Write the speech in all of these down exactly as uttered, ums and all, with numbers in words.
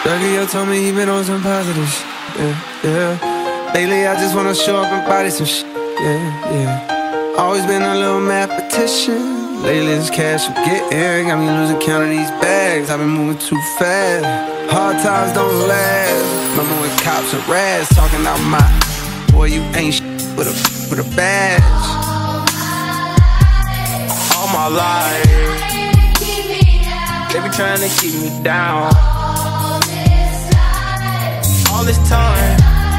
Dougie, yo told me he been on some positive shit, yeah, yeah. Lately I just wanna show up and body some shit, yeah, yeah. Always been a little mathematician. Lately this cash I'm getting got me losing count of these bags. I've been moving too fast. Hard times don't last. Remember when cops and rats talking about my boy, you ain't shit with a with a badge. All my life they be trying to keep me down. All this time,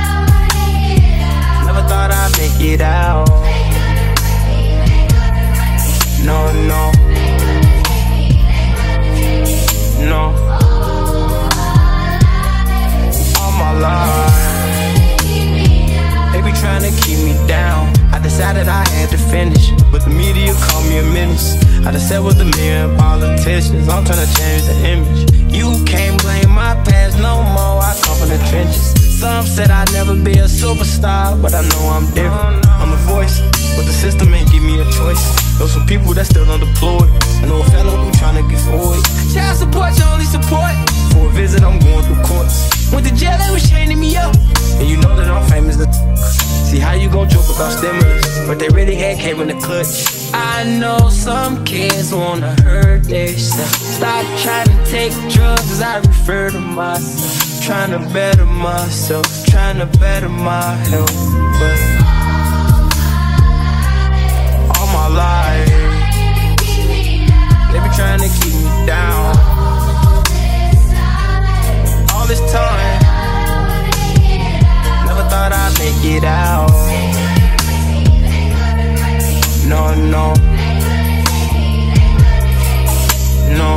never thought I'd make it out. No, no, no. All my life, they be trying to keep me down. I decided I had to finish, but the media called me a menace. I just sat with a million politicians, I'm trying to change the image. You can't blame my past no more, I come from the trenches. Some said I'd never be a superstar, but I know I'm different. I'm a voice, but the system ain't give me a choice. Know some people that still unemployed. I know a fellow who tryna get forward. Child support, your only support. For a visit, I'm going through courts. Went to jail, they was chaining me up. And you know that I'm famous. See how you gon' joke about stimulus, but they really had came in the clutch. I know some kids wanna hurt themselves. Stop trying to take drugs, I refer to myself. Trying to better myself, trying to better my health. But all my life, they be trying to keep me down. All this time, never thought I'd make it out. No, no, no.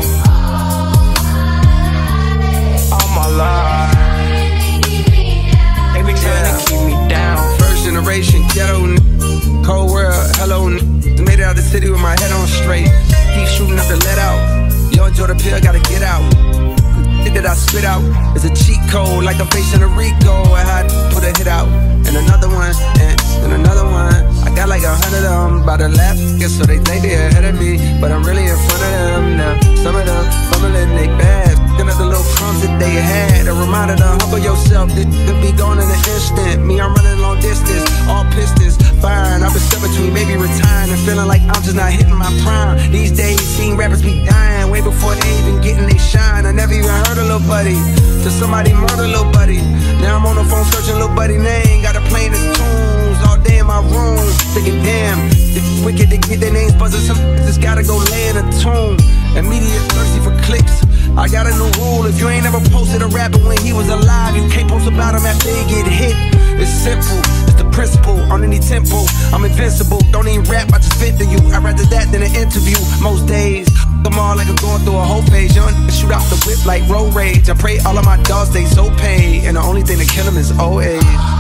All my life, they be trying to keep me down. First generation ghetto, cold world, hello. Made it out the city with my head on straight. Keep shooting up the let out. Yo, enjoy the pill, gotta get out. That I spit out is a cheat code, like I'm facing a Rico. I had to put a hit out, and another one, and, and another one. I got like a hundred of them by the left, guess so they think they ahead of me, but I'm really in front of them now. Some of them fumbling they bad, looking at the little crumbs that they had. A reminder to humble yourself, this could be gone in an instant. Me, I'm running long distance, all pistons firing. I've been stuck between maybe retiring and feeling like I'm just not hitting my prime. These days, seeing rappers be dying way before they even getting they shine. I never even heard of little buddy till somebody murder little buddy. Now I'm on the phone searching little buddy name. Got a plane of tunes all day in my room, thinking damn, it's wicked to get their names buzzing. Some just gotta go lay in a tomb. And media thirsty for clicks. I got a new rule: if you ain't ever posted a rapper when he was alive, you can't post about him after they get hit. It's simple, it's the principle on any tempo. I'm invincible, don't even rap, I just fit to you. I'd rather that than an interview most days. I'm all like I'm going through a whole phase. Young, shoot out the whip like road rage. I pray all of my dogs stay so paid, and the only thing to kill them is old age.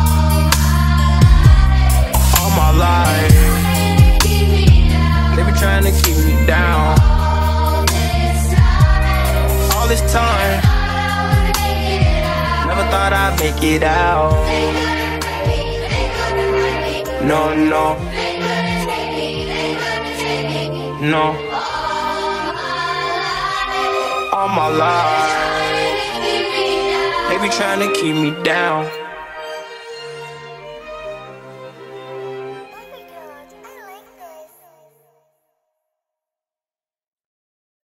All my life, they be trying to keep me down. All this time, never thought I'd make it out. No, no, no. All my life, they be trying to keep me down.